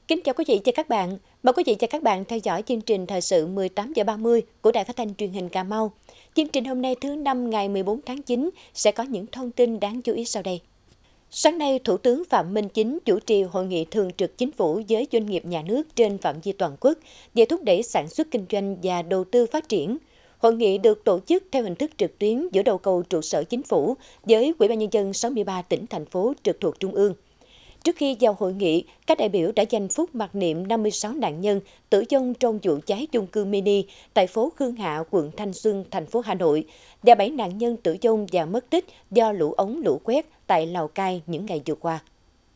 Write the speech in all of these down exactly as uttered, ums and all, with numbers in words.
Kính chào quý vị và các bạn. Mời quý vị và các bạn theo dõi chương trình thời sự mười tám giờ ba mươi của Đài Phát thanh Truyền hình Cà Mau. Chương trình hôm nay thứ năm ngày mười bốn tháng chín sẽ có những thông tin đáng chú ý sau đây. Sáng nay, Thủ tướng Phạm Minh Chính chủ trì hội nghị thường trực chính phủ với doanh nghiệp nhà nước trên phạm vi toàn quốc về thúc đẩy sản xuất kinh doanh và đầu tư phát triển. Hội nghị được tổ chức theo hình thức trực tuyến giữa đầu cầu trụ sở chính phủ với Ủy ban Nhân dân sáu mươi ba tỉnh, thành phố trực thuộc Trung ương. Trước khi vào hội nghị, các đại biểu đã dành phút mặc niệm năm mươi sáu nạn nhân tử vong trong vụ cháy chung cư mini tại phố Khương Hạ, quận Thanh Xuân, thành phố Hà Nội, và bảy nạn nhân tử vong và mất tích do lũ ống lũ quét tại Lào Cai những ngày vừa qua.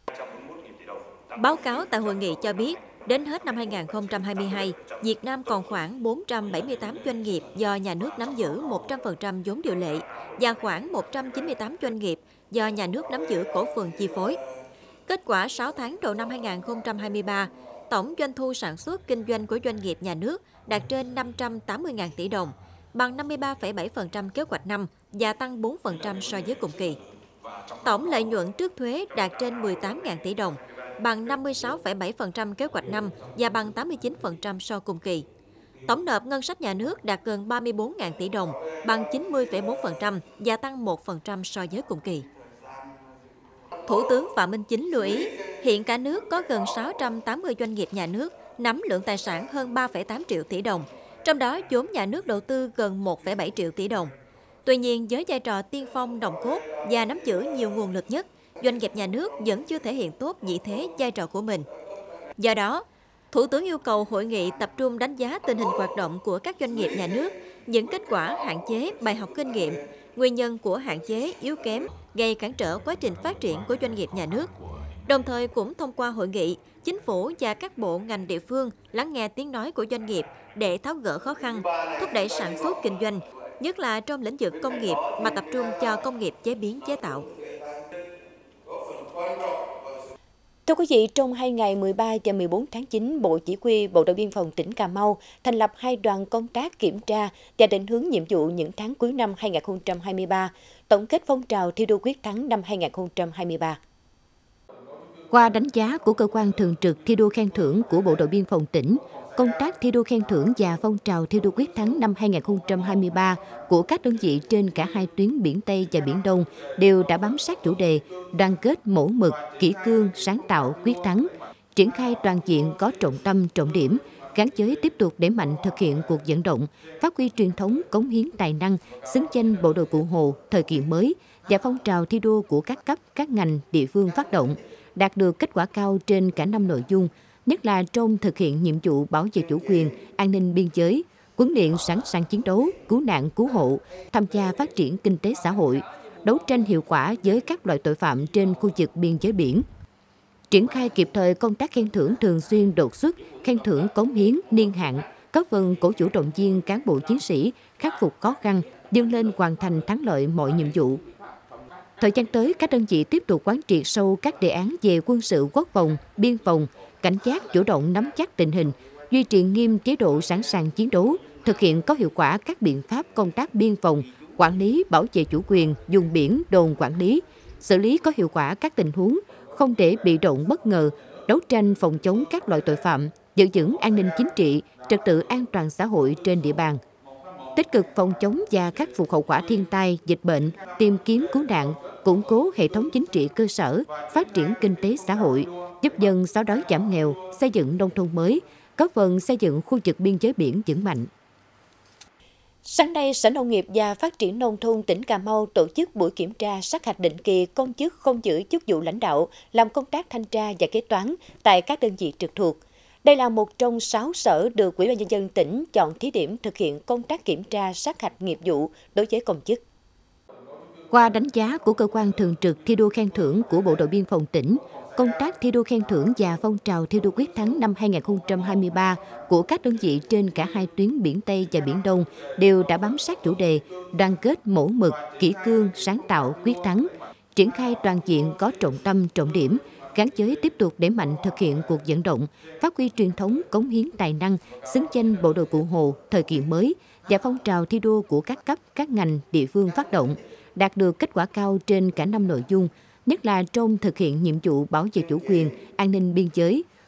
Báo cáo tại hội nghị cho biết, đến hết năm hai nghìn không trăm hai mươi hai, Việt Nam còn khoảng bốn trăm bảy mươi tám doanh nghiệp do nhà nước nắm giữ một trăm phần trăm vốn điều lệ và khoảng một trăm chín mươi tám doanh nghiệp do nhà nước nắm giữ cổ phần chi phối. Kết quả sáu tháng đầu năm hai nghìn không trăm hai mươi ba, tổng doanh thu sản xuất kinh doanh của doanh nghiệp nhà nước đạt trên năm trăm tám mươi nghìn tỷ đồng, bằng năm mươi ba phẩy bảy phần trăm kế hoạch năm và tăng bốn phần trăm so với cùng kỳ. Tổng lợi nhuận trước thuế đạt trên mười tám nghìn tỷ đồng, bằng năm mươi sáu phẩy bảy phần trăm kế hoạch năm và bằng tám mươi chín phần trăm so cùng kỳ. Tổng nộp ngân sách nhà nước đạt gần ba mươi bốn nghìn tỷ đồng, bằng chín mươi phẩy bốn phần trăm và tăng một phần trăm so với cùng kỳ. Thủ tướng Phạm Minh Chính lưu ý, hiện cả nước có gần sáu trăm tám mươi doanh nghiệp nhà nước nắm lượng tài sản hơn ba phẩy tám triệu tỷ đồng, trong đó vốn nhà nước đầu tư gần một phẩy bảy triệu tỷ đồng. Tuy nhiên, với vai trò tiên phong nòng cốt và nắm giữ nhiều nguồn lực nhất, doanh nghiệp nhà nước vẫn chưa thể hiện tốt vị thế vai trò của mình. Do đó, Thủ tướng yêu cầu hội nghị tập trung đánh giá tình hình hoạt động của các doanh nghiệp nhà nước, những kết quả, hạn chế, bài học kinh nghiệm, nguyên nhân của hạn chế, yếu kém gây cản trở quá trình phát triển của doanh nghiệp nhà nước. Đồng thời cũng thông qua hội nghị, chính phủ và các bộ ngành địa phương lắng nghe tiếng nói của doanh nghiệp để tháo gỡ khó khăn, thúc đẩy sản xuất kinh doanh, nhất là trong lĩnh vực công nghiệp mà tập trung cho công nghiệp chế biến chế tạo. Thưa quý vị, trong hai ngày mười ba và mười bốn tháng chín, Bộ Chỉ huy Bộ đội Biên phòng tỉnh Cà Mau thành lập hai đoàn công tác kiểm tra và định hướng nhiệm vụ những tháng cuối năm hai nghìn không trăm hai mươi ba, tổng kết phong trào thi đua quyết thắng năm hai nghìn không trăm hai mươi ba. Qua đánh giá của cơ quan thường trực thi đua khen thưởng của Bộ đội Biên phòng tỉnh, công tác thi đua khen thưởng và phong trào thi đua quyết thắng năm hai nghìn không trăm hai mươi ba của các đơn vị trên cả hai tuyến Biển Tây và Biển Đông đều đã bám sát chủ đề đoàn kết mẫu mực, kỷ cương, sáng tạo, quyết thắng, triển khai toàn diện có trọng tâm, trọng điểm, gắn với tiếp tục đẩy mạnh thực hiện cuộc vận động, phát huy truyền thống cống hiến tài năng, xứng danh bộ đội Cụ Hồ thời kỳ mới và phong trào thi đua của các cấp, các ngành, địa phương phát động, đạt được kết quả cao trên cả năm nội dung, nhất là trong thực hiện nhiệm vụ bảo vệ chủ quyền, an ninh biên giới, huấn luyện sẵn sàng chiến đấu, cứu nạn cứu hộ, tham gia phát triển kinh tế xã hội, đấu tranh hiệu quả với các loại tội phạm trên khu vực biên giới biển. Triển khai kịp thời công tác khen thưởng thường xuyên đột xuất, khen thưởng cống hiến, niên hạn, góp phần cổ vũ động viên cán bộ chiến sĩ khắc phục khó khăn, vươn lên hoàn thành thắng lợi mọi nhiệm vụ. Thời gian tới, các đơn vị tiếp tục quán triệt sâu các đề án về quân sự quốc phòng, biên phòng, cảnh giác chủ động nắm chắc tình hình, duy trì nghiêm chế độ sẵn sàng chiến đấu, thực hiện có hiệu quả các biện pháp công tác biên phòng, quản lý bảo vệ chủ quyền, vùng biển, đồn quản lý, xử lý có hiệu quả các tình huống, không để bị động bất ngờ, đấu tranh phòng chống các loại tội phạm, giữ vững an ninh chính trị, trật tự an toàn xã hội trên địa bàn. Tích cực phòng chống và khắc phục hậu quả thiên tai, dịch bệnh, tìm kiếm cứu nạn, củng cố hệ thống chính trị cơ sở, phát triển kinh tế xã hội, giúp dân xóa đói giảm nghèo, xây dựng nông thôn mới, góp phần xây dựng khu vực biên giới biển vững mạnh. Sáng nay, Sở Nông nghiệp và Phát triển Nông thôn tỉnh Cà Mau tổ chức buổi kiểm tra sát hạch định kỳ công chức không giữ chức vụ lãnh đạo, làm công tác thanh tra và kế toán tại các đơn vị trực thuộc. Đây là một trong sáu sở được Ủy ban Nhân dân tỉnh chọn thí điểm thực hiện công tác kiểm tra sát hạch nghiệp vụ đối với công chức. Qua đánh giá của cơ quan thường trực thi đua khen thưởng của Bộ đội Biên phòng tỉnh, công tác thi đua khen thưởng và phong trào thi đua quyết thắng năm hai nghìn không trăm hai mươi ba của các đơn vị trên cả hai tuyến Biển Tây và Biển Đông đều đã bám sát chủ đề đoàn kết mẫu mực, kỷ cương, sáng tạo, quyết thắng, triển khai toàn diện có trọng tâm, trọng điểm, gắn với tiếp tục đẩy mạnh thực hiện cuộc vận động, phát huy truyền thống cống hiến tài năng, xứng danh bộ đội Cụ Hồ thời kỳ mới và phong trào thi đua của các cấp, các ngành, địa phương phát động, đạt được kết quả cao trên cả năm nội dung, nhất là trong thực hiện nhiệm vụ bảo vệ chủ quyền, an ninh biên giới,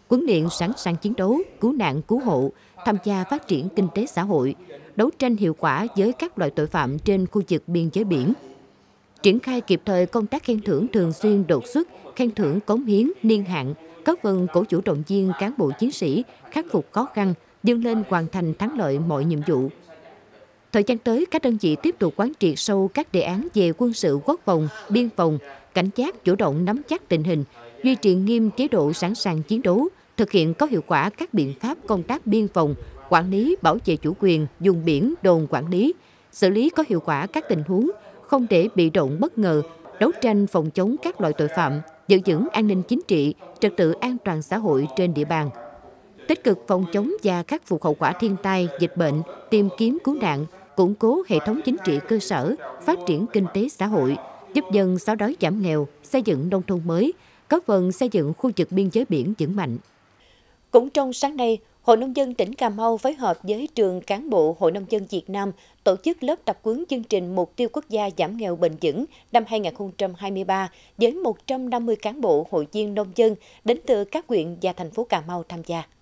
huấn luyện sẵn sàng chiến đấu, cứu nạn cứu hộ, tham gia phát triển kinh tế xã hội, đấu tranh hiệu quả với các loại tội phạm trên khu vực biên giới biển. Triển khai kịp thời công tác khen thưởng thường xuyên đột xuất, khen thưởng cống hiến, niên hạn, góp phần cổ vũ động viên cán bộ chiến sĩ khắc phục khó khăn, vươn lên hoàn thành thắng lợi mọi nhiệm vụ. Thời gian tới, các đơn vị tiếp tục quán triệt sâu các đề án về quân sự quốc phòng, biên phòng, cảnh giác chủ động nắm chắc tình hình, duy trì nghiêm chế độ sẵn sàng chiến đấu, thực hiện có hiệu quả các biện pháp công tác biên phòng, quản lý bảo vệ chủ quyền, vùng biển, đồn quản lý, xử lý có hiệu quả các tình huống, không để bị động bất ngờ, đấu tranh phòng chống các loại tội phạm, giữ vững an ninh chính trị, trật tự an toàn xã hội trên địa bàn. Tích cực phòng chống và khắc phục hậu quả thiên tai, dịch bệnh, tìm kiếm cứu nạn, củng cố hệ thống chính trị cơ sở, phát triển kinh tế xã hội, giúp dân xóa đói giảm nghèo, xây dựng nông thôn mới, góp phần xây dựng khu vực biên giới biển vững mạnh. Cũng trong sáng nay, Hội Nông dân tỉnh Cà Mau phối hợp với Trường Cán bộ Hội Nông dân Việt Nam tổ chức lớp tập huấn chương trình Mục tiêu Quốc gia giảm nghèo bền vững năm hai nghìn không trăm hai mươi ba với một trăm năm mươi cán bộ hội viên nông dân đến từ các huyện và thành phố Cà Mau tham gia.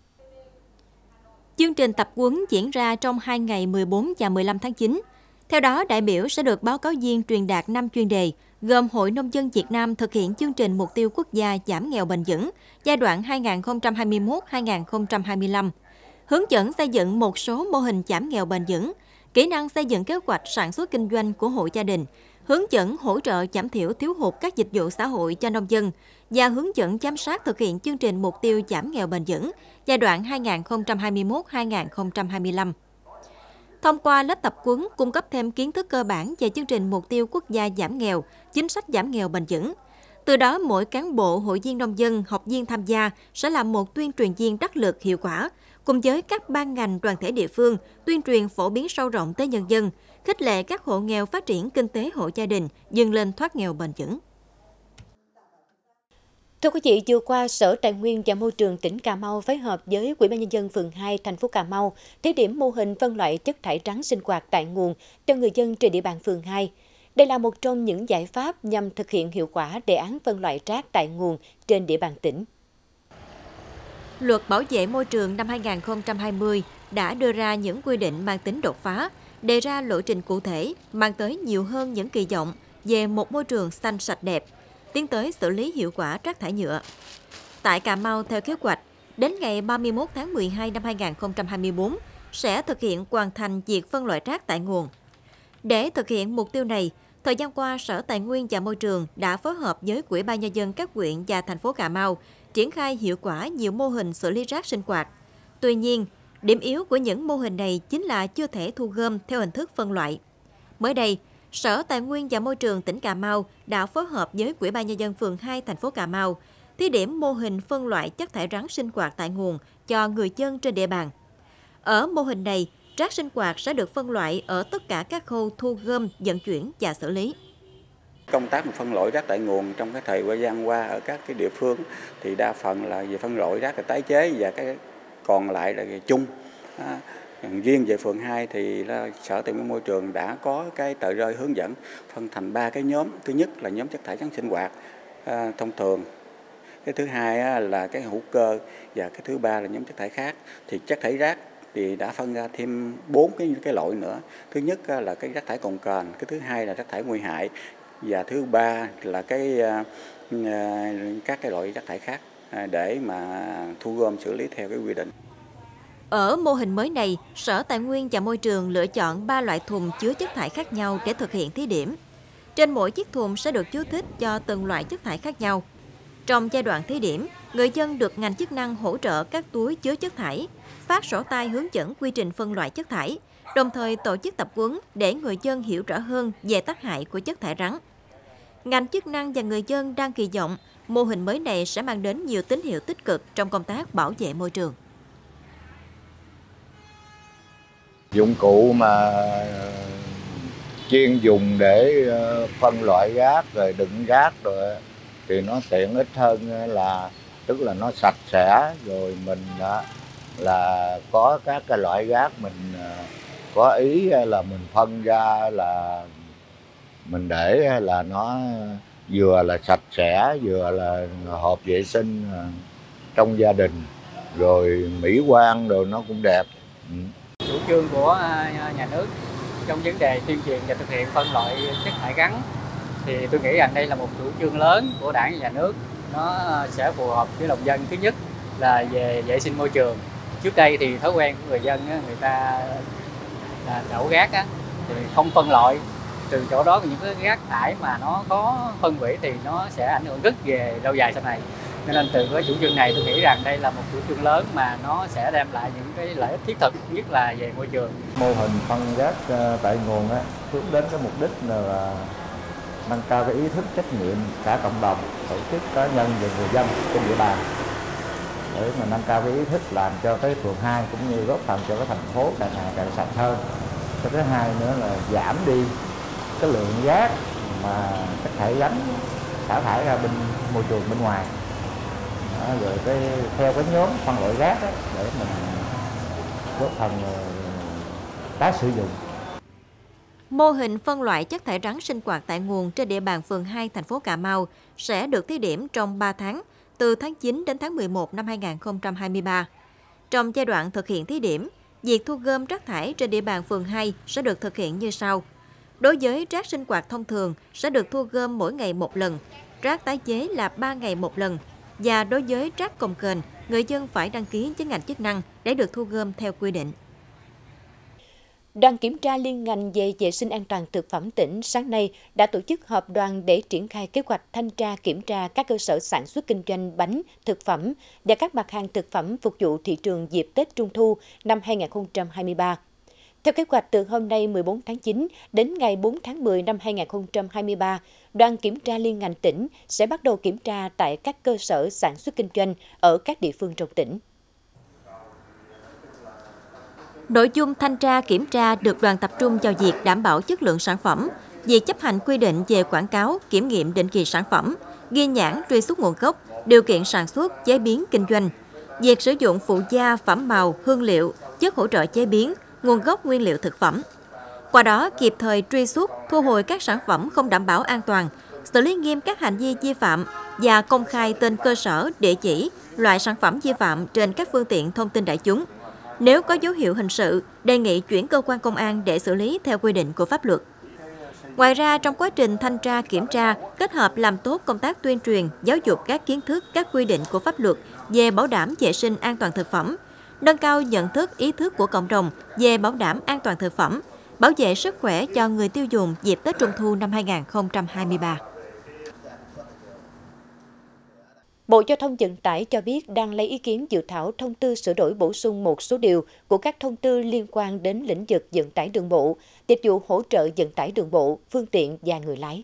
Chương trình tập huấn diễn ra trong hai ngày mười bốn và mười lăm tháng chín. Theo đó, đại biểu sẽ được báo cáo viên truyền đạt năm chuyên đề, gồm Hội Nông dân Việt Nam thực hiện chương trình Mục tiêu Quốc gia giảm nghèo bền vững giai đoạn hai nghìn không trăm hai mươi mốt đến hai nghìn không trăm hai mươi lăm, hướng dẫn xây dựng một số mô hình giảm nghèo bền vững, kỹ năng xây dựng kế hoạch sản xuất kinh doanh của hộ gia đình, hướng dẫn hỗ trợ giảm thiểu thiếu hụt các dịch vụ xã hội cho nông dân và hướng dẫn giám sát thực hiện chương trình Mục tiêu giảm nghèo bền vững giai đoạn hai nghìn không trăm hai mươi mốt đến hai nghìn không trăm hai mươi lăm. Thông qua lớp tập huấn cung cấp thêm kiến thức cơ bản về chương trình Mục tiêu Quốc gia giảm nghèo, chính sách giảm nghèo bền vững. Từ đó, mỗi cán bộ, hội viên nông dân, học viên tham gia sẽ là một tuyên truyền viên đắc lực hiệu quả, cùng với các ban ngành đoàn thể địa phương, tuyên truyền phổ biến sâu rộng tới nhân dân, khích lệ các hộ nghèo phát triển kinh tế hộ gia đình, vươn lên thoát nghèo bền vững. Thưa quý vị, vừa qua, Sở Tài nguyên và Môi trường tỉnh Cà Mau phối hợp với Ủy ban nhân dân phường hai thành phố Cà Mau thí điểm mô hình phân loại chất thải rắn sinh hoạt tại nguồn cho người dân trên địa bàn phường hai. Đây là một trong những giải pháp nhằm thực hiện hiệu quả đề án phân loại rác tại nguồn trên địa bàn tỉnh. Luật Bảo vệ môi trường năm hai nghìn không trăm hai mươi đã đưa ra những quy định mang tính đột phá, đề ra lộ trình cụ thể, mang tới nhiều hơn những kỳ vọng về một môi trường xanh sạch đẹp, tiến tới xử lý hiệu quả rác thải nhựa. Tại Cà Mau, theo kế hoạch, đến ngày ba mươi mốt tháng mười hai năm hai nghìn không trăm hai mươi tư sẽ thực hiện hoàn thành việc phân loại rác tại nguồn. Để thực hiện mục tiêu này, thời gian qua, Sở Tài nguyên và Môi trường đã phối hợp với Ủy ban nhân dân các huyện và thành phố Cà Mau triển khai hiệu quả nhiều mô hình xử lý rác sinh hoạt. Tuy nhiên, điểm yếu của những mô hình này chính là chưa thể thu gom theo hình thức phân loại. Mới đây, Sở Tài nguyên và Môi trường tỉnh Cà Mau đã phối hợp với Ủy ban nhân dân phường hai thành phố Cà Mau thí điểm mô hình phân loại chất thải rắn sinh hoạt tại nguồn cho người dân trên địa bàn. Ở mô hình này, rác sinh hoạt sẽ được phân loại ở tất cả các khâu thu gom, vận chuyển và xử lý. Công tác phân loại rác tại nguồn trong cái thời gian qua ở các cái địa phương thì đa phần là về phân loại rác là tái chế và cái còn lại là về chung. À, riêng về phường hai thì là Sở Tài nguyên Môi trường đã có cái tờ rơi hướng dẫn phân thành ba cái nhóm. Thứ nhất là nhóm chất thải rắn sinh hoạt à, thông thường. Cái thứ hai là cái hữu cơ và cái thứ ba là nhóm chất thải khác. Thì chất thải rác thì đã phân ra thêm bốn cái cái loại nữa. Thứ nhất là cái rác thải cồn cồn, cái thứ hai là rác thải nguy hại và thứ ba là cái uh, các cái loại rác thải khác uh, để mà thu gom xử lý theo cái quy định. Ở mô hình mới này, Sở Tài nguyên và Môi trường lựa chọn ba loại thùng chứa chất thải khác nhau để thực hiện thí điểm. Trên mỗi chiếc thùng sẽ được chú thích cho từng loại chất thải khác nhau. Trong giai đoạn thí điểm, người dân được ngành chức năng hỗ trợ các túi chứa chất thải, phát sổ tay hướng dẫn quy trình phân loại chất thải, đồng thời tổ chức tập huấn để người dân hiểu rõ hơn về tác hại của chất thải rắn. Ngành chức năng và người dân đang kỳ vọng mô hình mới này sẽ mang đến nhiều tín hiệu tích cực trong công tác bảo vệ môi trường. Dụng cụ mà chuyên dùng để phân loại rác rồi đựng rác rồi thì nó tiện ích hơn, là tức là nó sạch sẽ, rồi mình đã là có các cái loại rác mình có ý là mình phân ra là mình để là nó vừa là sạch sẽ vừa là hợp vệ sinh, trong gia đình, rồi mỹ quan rồi nó cũng đẹp. Ừ. Chủ trương của nhà nước trong vấn đề tuyên truyền và thực hiện phân loại chất thải rắn thì tôi nghĩ rằng đây là một chủ trương lớn của Đảng và Nhà nước. Nó sẽ phù hợp với lòng dân. Thứ nhất là về vệ sinh môi trường. Trước đây thì thói quen của người dân người ta là đổ rác thì không phân loại, từ chỗ đó những cái rác thải mà nó có phân hủy thì nó sẽ ảnh hưởng rất về lâu dài sau này. Nên từ cái chủ trương này tôi nghĩ rằng đây là một chủ trương lớn mà nó sẽ đem lại những cái lợi ích thiết thực, nhất là về môi trường. Mô hình phân rác tại nguồn á, hướng đến cái mục đích là nâng cao cái ý thức trách nhiệm cả cộng đồng, tổ chức, cá nhân và người dân trên địa bàn để mà nâng cao cái ý thức, làm cho cái phường hai cũng như góp phần cho cái thành phố càng ngày càng sạch hơn. Cái thứ hai nữa là giảm đi cái lượng rác mà chất thải rắn xả thải ra bên môi trường bên ngoài. Đó, rồi cái theo cái nhóm phân loại rác đó, để mình góp phần tái sử dụng. Mô hình phân loại chất thải rắn sinh hoạt tại nguồn trên địa bàn phường hai thành phố Cà Mau sẽ được thí điểm trong ba tháng, từ tháng chín đến tháng mười một năm hai nghìn không trăm hai mươi ba. Trong giai đoạn thực hiện thí điểm, việc thu gom rác thải trên địa bàn phường hai sẽ được thực hiện như sau. Đối với rác sinh hoạt thông thường sẽ được thu gom mỗi ngày một lần, rác tái chế là ba ngày một lần, và đối với rác cồng kềnh, người dân phải đăng ký với ngành chức năng để được thu gom theo quy định. Đoàn kiểm tra liên ngành về vệ sinh an toàn thực phẩm tỉnh sáng nay đã tổ chức họp đoàn để triển khai kế hoạch thanh tra kiểm tra các cơ sở sản xuất kinh doanh bánh, thực phẩm và các mặt hàng thực phẩm phục vụ thị trường dịp Tết Trung thu năm hai nghìn không trăm hai mươi ba. Theo kế hoạch, từ hôm nay mười bốn tháng chín đến ngày bốn tháng mười năm hai nghìn không trăm hai mươi ba, đoàn kiểm tra liên ngành tỉnh sẽ bắt đầu kiểm tra tại các cơ sở sản xuất kinh doanh ở các địa phương trong tỉnh. Nội dung thanh tra kiểm tra được đoàn tập trung vào việc đảm bảo chất lượng sản phẩm, việc chấp hành quy định về quảng cáo, kiểm nghiệm định kỳ sản phẩm, ghi nhãn, truy xuất nguồn gốc, điều kiện sản xuất, chế biến, kinh doanh, việc sử dụng phụ gia, phẩm màu, hương liệu, chất hỗ trợ chế biến, nguồn gốc nguyên liệu thực phẩm. Qua đó, kịp thời truy xuất, thu hồi các sản phẩm không đảm bảo an toàn, xử lý nghiêm các hành vi vi phạm và công khai tên cơ sở, địa chỉ, loại sản phẩm vi phạm trên các phương tiện thông tin đại chúng. Nếu có dấu hiệu hình sự, đề nghị chuyển cơ quan công an để xử lý theo quy định của pháp luật. Ngoài ra, trong quá trình thanh tra kiểm tra, kết hợp làm tốt công tác tuyên truyền, giáo dục các kiến thức, các quy định của pháp luật về bảo đảm vệ sinh an toàn thực phẩm, nâng cao nhận thức, ý thức của cộng đồng về bảo đảm an toàn thực phẩm, bảo vệ sức khỏe cho người tiêu dùng dịp Tết Trung thu năm hai nghìn không trăm hai mươi ba. Bộ Giao thông Vận tải cho biết đang lấy ý kiến dự thảo thông tư sửa đổi bổ sung một số điều của các thông tư liên quan đến lĩnh vực vận tải đường bộ, dịch vụ hỗ trợ vận tải đường bộ, phương tiện và người lái.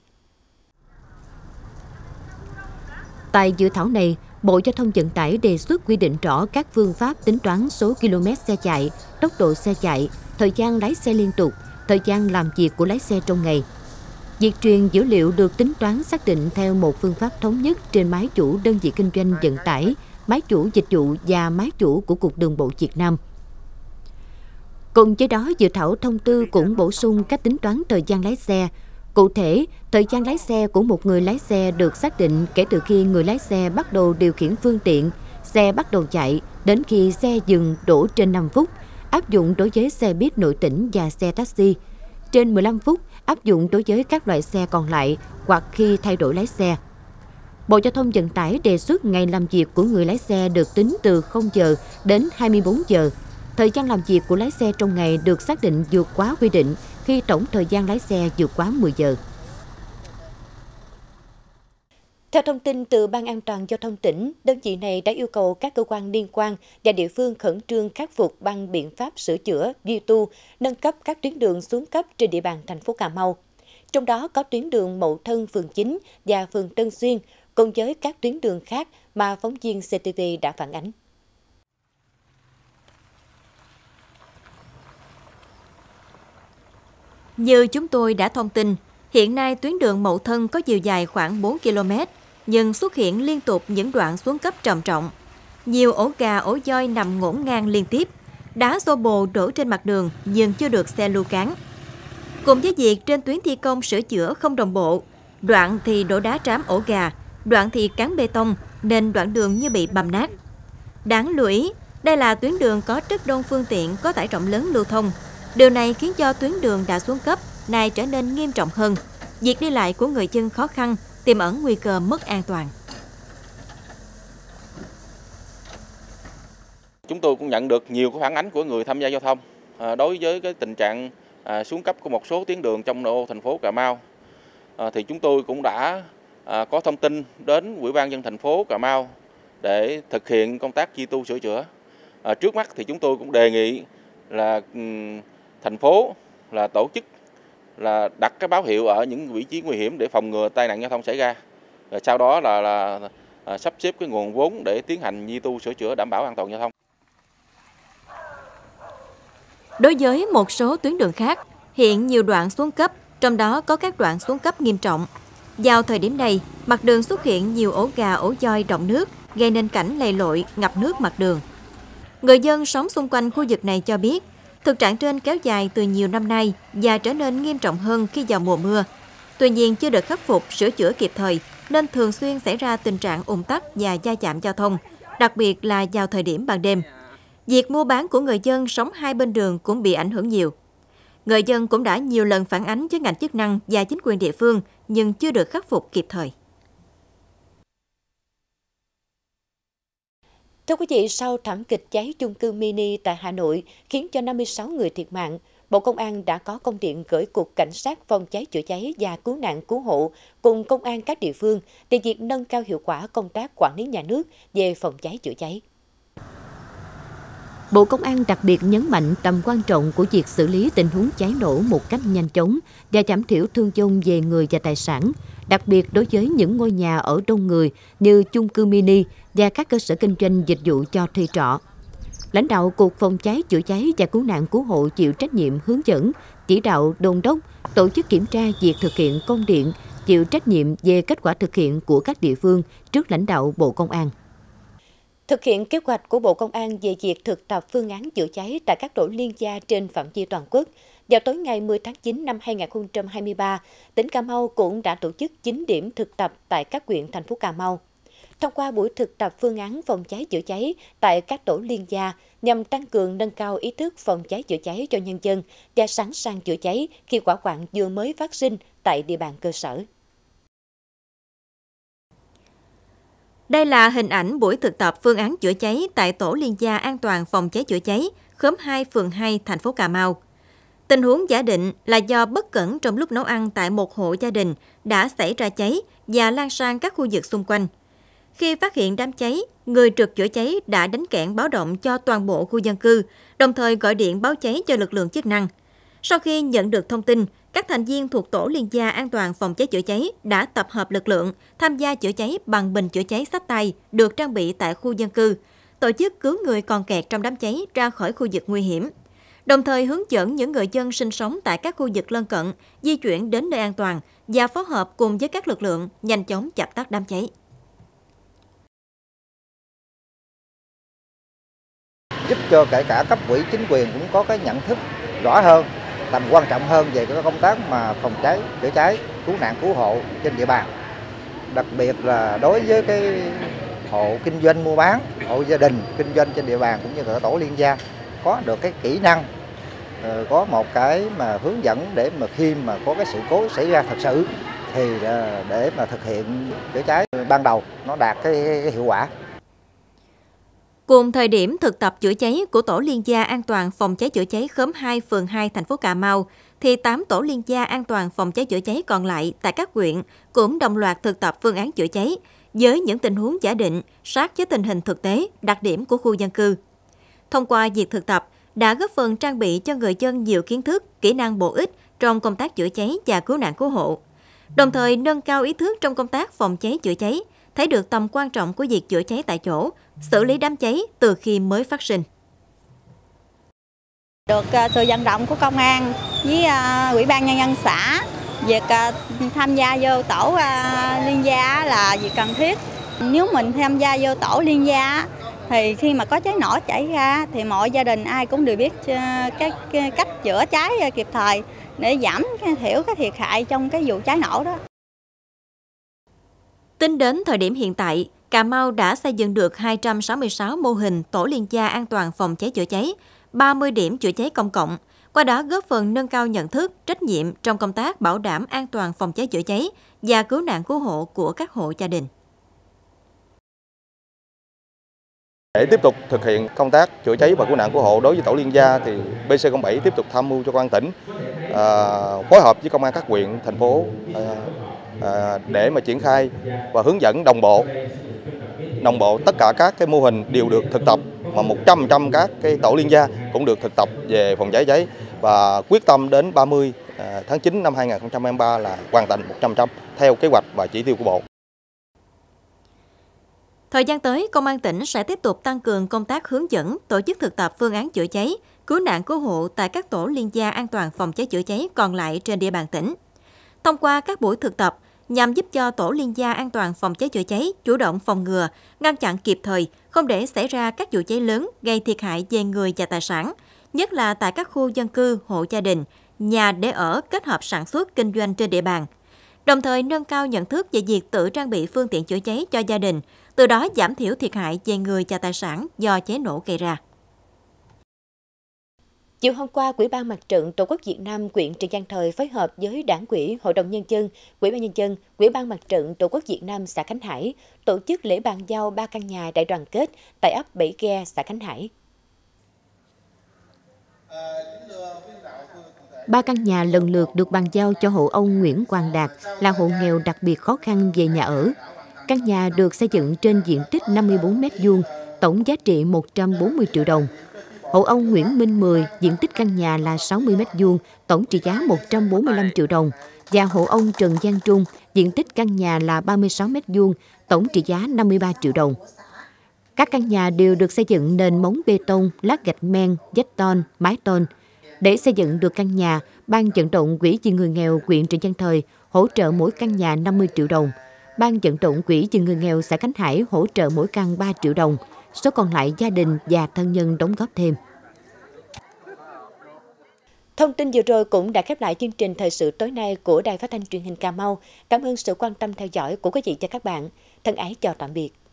Tại dự thảo này, Bộ Giao thông Vận tải đề xuất quy định rõ các phương pháp tính toán số km xe chạy, tốc độ xe chạy, thời gian lái xe liên tục, thời gian làm việc của lái xe trong ngày. Việc truyền dữ liệu được tính toán xác định theo một phương pháp thống nhất trên máy chủ đơn vị kinh doanh vận tải, máy chủ dịch vụ và máy chủ của Cục Đường bộ Việt Nam. Cùng với đó, dự thảo thông tư cũng bổ sung cách tính toán thời gian lái xe. Cụ thể, thời gian lái xe của một người lái xe được xác định kể từ khi người lái xe bắt đầu điều khiển phương tiện, xe bắt đầu chạy, đến khi xe dừng đổ trên năm phút, áp dụng đối với xe buýt nội tỉnh và xe taxi. Trên mười lăm phút, áp dụng đối với các loại xe còn lại hoặc khi thay đổi lái xe. Bộ Giao thông Vận tải đề xuất ngày làm việc của người lái xe được tính từ không giờ đến hai mươi bốn giờ. Thời gian làm việc của lái xe trong ngày được xác định vượt quá quy định khi tổng thời gian lái xe vượt quá mười giờ. Theo thông tin từ Ban An toàn Giao thông tỉnh, đơn vị này đã yêu cầu các cơ quan liên quan và địa phương khẩn trương khắc phục bằng biện pháp sửa chữa, duy tu, nâng cấp các tuyến đường xuống cấp trên địa bàn thành phố Cà Mau. Trong đó có tuyến đường Mậu Thân phường chín và phường Tân Xuyên, cùng với các tuyến đường khác mà phóng viên xê tê vê đã phản ánh. Như chúng tôi đã thông tin, hiện nay tuyến đường Mậu Thân có chiều dài khoảng bốn ki lô mét, nhưng xuất hiện liên tục những đoạn xuống cấp trầm trọng. Nhiều ổ gà, ổ voi nằm ngổn ngang liên tiếp, đá xô bồ đổ trên mặt đường nhưng chưa được xe lưu cán. Cùng với việc trên tuyến thi công sửa chữa không đồng bộ, đoạn thì đổ đá trám ổ gà, đoạn thì cán bê tông nên đoạn đường như bị bầm nát. Đáng lưu ý, đây là tuyến đường có rất đông phương tiện có tải trọng lớn lưu thông. Điều này khiến cho tuyến đường đã xuống cấp, nay trở nên nghiêm trọng hơn. Việc đi lại của người dân khó khăn, tiềm ẩn nguy cơ mất an toàn. Chúng tôi cũng nhận được nhiều phản ánh của người tham gia giao thông à, đối với cái tình trạng à, xuống cấp của một số tuyến đường trong nội ô thành phố Cà Mau. À, thì chúng tôi cũng đã à, có thông tin đến Ủy ban nhân dân thành phố Cà Mau để thực hiện công tác duy tu sửa chữa. À, trước mắt thì chúng tôi cũng đề nghị là um, thành phố là tổ chức là đặt cái báo hiệu ở những vị trí nguy hiểm để phòng ngừa tai nạn giao thông xảy ra. Rồi sau đó là, là à, sắp xếp cái nguồn vốn để tiến hành duy tu sửa chữa đảm bảo an toàn giao thông. Đối với một số tuyến đường khác, hiện nhiều đoạn xuống cấp, trong đó có các đoạn xuống cấp nghiêm trọng. Vào thời điểm này, mặt đường xuất hiện nhiều ổ gà, ổ voi đọng nước, gây nên cảnh lầy lội, ngập nước mặt đường. Người dân sống xung quanh khu vực này cho biết, thực trạng trên kéo dài từ nhiều năm nay và trở nên nghiêm trọng hơn khi vào mùa mưa. Tuy nhiên chưa được khắc phục, sửa chữa kịp thời, nên thường xuyên xảy ra tình trạng ùn tắc và va chạm giao thông, đặc biệt là vào thời điểm ban đêm. Việc mua bán của người dân sống hai bên đường cũng bị ảnh hưởng nhiều. Người dân cũng đã nhiều lần phản ánh với ngành chức năng và chính quyền địa phương, nhưng chưa được khắc phục kịp thời. Thưa quý vị, sau thảm kịch cháy chung cư mini tại Hà Nội khiến cho năm mươi sáu người thiệt mạng, Bộ Công an đã có công điện gửi Cục Cảnh sát Phòng cháy chữa cháy và Cứu nạn Cứu hộ cùng Công an các địa phương về việc nâng cao hiệu quả công tác quản lý nhà nước về phòng cháy chữa cháy. Bộ Công an đặc biệt nhấn mạnh tầm quan trọng của việc xử lý tình huống cháy nổ một cách nhanh chóng và giảm thiểu thương vong về người và tài sản, đặc biệt đối với những ngôi nhà ở đông người như chung cư mini và các cơ sở kinh doanh dịch vụ cho thuê trọ. Lãnh đạo Cục Phòng cháy chữa cháy và Cứu nạn Cứu hộ chịu trách nhiệm hướng dẫn, chỉ đạo đôn đốc, tổ chức kiểm tra việc thực hiện công điện, chịu trách nhiệm về kết quả thực hiện của các địa phương trước lãnh đạo Bộ Công an. Thực hiện kế hoạch của Bộ Công an về việc thực tập phương án chữa cháy tại các tổ liên gia trên phạm vi toàn quốc, vào tối ngày mười tháng chín năm hai nghìn không trăm hai mươi ba, tỉnh Cà Mau cũng đã tổ chức chín điểm thực tập tại các huyện thành phố Cà Mau. Thông qua buổi thực tập phương án phòng cháy chữa cháy tại các tổ liên gia nhằm tăng cường nâng cao ý thức phòng cháy chữa cháy cho nhân dân và sẵn sàng chữa cháy khi hỏa hoạn vừa mới phát sinh tại địa bàn cơ sở. Đây là hình ảnh buổi thực tập phương án chữa cháy tại tổ liên gia an toàn phòng cháy chữa cháy, khóm hai, phường hai, thành phố Cà Mau. Tình huống giả định là do bất cẩn trong lúc nấu ăn tại một hộ gia đình đã xảy ra cháy và lan sang các khu vực xung quanh. Khi phát hiện đám cháy, người trực chữa cháy đã đánh kẽn báo động cho toàn bộ khu dân cư, đồng thời gọi điện báo cháy cho lực lượng chức năng. Sau khi nhận được thông tin, các thành viên thuộc tổ liên gia an toàn phòng cháy chữa cháy đã tập hợp lực lượng tham gia chữa cháy bằng bình chữa cháy xách tay được trang bị tại khu dân cư, tổ chức cứu người còn kẹt trong đám cháy ra khỏi khu vực nguy hiểm, đồng thời hướng dẫn những người dân sinh sống tại các khu vực lân cận di chuyển đến nơi an toàn và phối hợp cùng với các lực lượng nhanh chóng dập tắt đám cháy. Giúp cho kể cả cấp ủy chính quyền cũng có cái nhận thức rõ hơn, tầm quan trọng hơn về cái công tác mà phòng cháy chữa cháy, cứu nạn cứu hộ trên địa bàn. Đặc biệt là đối với cái hộ kinh doanh mua bán, hộ gia đình kinh doanh trên địa bàn cũng như là tổ liên gia có được cái kỹ năng, có một cái mà hướng dẫn để mà khi mà có cái sự cố xảy ra thật sự thì để mà thực hiện chữa cháy ban đầu nó đạt cái, cái hiệu quả. Cùng thời điểm thực tập chữa cháy của tổ liên gia an toàn phòng cháy chữa cháy khóm hai, phường hai, thành phố Cà Mau, thì tám tổ liên gia an toàn phòng cháy chữa cháy còn lại tại các huyện cũng đồng loạt thực tập phương án chữa cháy với những tình huống giả định sát với tình hình thực tế, đặc điểm của khu dân cư. Thông qua việc thực tập đã góp phần trang bị cho người dân nhiều kiến thức, kỹ năng bổ ích trong công tác chữa cháy và cứu nạn cứu hộ, đồng thời nâng cao ý thức trong công tác phòng cháy chữa cháy, thấy được tầm quan trọng của việc chữa cháy tại chỗ, xử lý đám cháy từ khi mới phát sinh. Được sự vận động của công an với Ủy ban Nhân dân xã, việc tham gia vô tổ liên gia là việc cần thiết. Nếu mình tham gia vô tổ liên gia thì khi mà có cháy nổ xảy ra thì mọi gia đình ai cũng đều biết cái cách chữa cháy kịp thời để giảm thiểu cái thiệt hại trong cái vụ cháy nổ đó. Tính đến thời điểm hiện tại, Cà Mau đã xây dựng được hai trăm sáu mươi sáu mô hình tổ liên gia an toàn phòng cháy chữa cháy, ba mươi điểm chữa cháy công cộng, qua đó góp phần nâng cao nhận thức, trách nhiệm trong công tác bảo đảm an toàn phòng cháy chữa cháy và cứu nạn cứu hộ của các hộ gia đình. Để tiếp tục thực hiện công tác chữa cháy và cứu nạn cứu hộ đối với tổ liên gia thì B C không bảy tiếp tục tham mưu cho công an tỉnh à, phối hợp với công an các huyện, thành phố à, à, để mà triển khai và hướng dẫn đồng bộ đồng bộ tất cả các cái mô hình đều được thực tập, mà một trăm phần trăm các cái tổ liên gia cũng được thực tập về phòng cháy cháy và quyết tâm đến ba mươi tháng chín năm hai nghìn không trăm hai mươi ba là hoàn thành một trăm phần trăm theo kế hoạch và chỉ tiêu của Bộ. Thời gian tới, Công an tỉnh sẽ tiếp tục tăng cường công tác hướng dẫn, tổ chức thực tập phương án chữa cháy, cứu nạn cứu hộ tại các tổ liên gia an toàn phòng cháy chữa cháy còn lại trên địa bàn tỉnh. Thông qua các buổi thực tập, nhằm giúp cho tổ liên gia an toàn phòng cháy chữa cháy chủ động phòng ngừa, ngăn chặn kịp thời, không để xảy ra các vụ cháy lớn gây thiệt hại về người và tài sản, nhất là tại các khu dân cư, hộ gia đình, nhà để ở kết hợp sản xuất, kinh doanh trên địa bàn. Đồng thời nâng cao nhận thức về việc tự trang bị phương tiện chữa cháy cho gia đình, từ đó giảm thiểu thiệt hại về người và tài sản do cháy nổ gây ra. Chiều hôm qua, Ủy ban Mặt trận Tổ quốc Việt Nam huyện Trần Văn Thời phối hợp với Đảng ủy, Hội đồng Nhân dân, Ủy ban Nhân dân, Ủy ban Mặt trận Tổ quốc Việt Nam xã Khánh Hải tổ chức lễ bàn giao ba căn nhà đại đoàn kết tại ấp Bảy Ghe, xã Khánh Hải. Ba căn nhà lần lượt được bàn giao cho hộ ông Nguyễn Quang Đạt, là hộ nghèo đặc biệt khó khăn về nhà ở. Căn nhà được xây dựng trên diện tích năm mươi bốn mét vuông, tổng giá trị một trăm bốn mươi triệu đồng. Hộ ông Nguyễn Minh Mười, diện tích căn nhà là sáu mươi mét vuông, tổng trị giá một trăm bốn mươi lăm triệu đồng. Và hộ ông Trần Giang Trung, diện tích căn nhà là ba mươi sáu mét vuông, tổng trị giá năm mươi ba triệu đồng. Các căn nhà đều được xây dựng nền móng bê tông, lát gạch men, vách tôn, mái tôn. Để xây dựng được căn nhà, Ban vận động Quỹ vì người nghèo huyện Trần Văn Thời hỗ trợ mỗi căn nhà năm mươi triệu đồng. Ban vận động Quỹ vì người nghèo xã Khánh Hải hỗ trợ mỗi căn ba triệu đồng. Số còn lại gia đình và thân nhân đóng góp thêm. Thông tin vừa rồi cũng đã khép lại chương trình thời sự tối nay của Đài Phát thanh Truyền hình Cà Mau. Cảm ơn sự quan tâm theo dõi của quý vị và các bạn. Thân ái chào tạm biệt.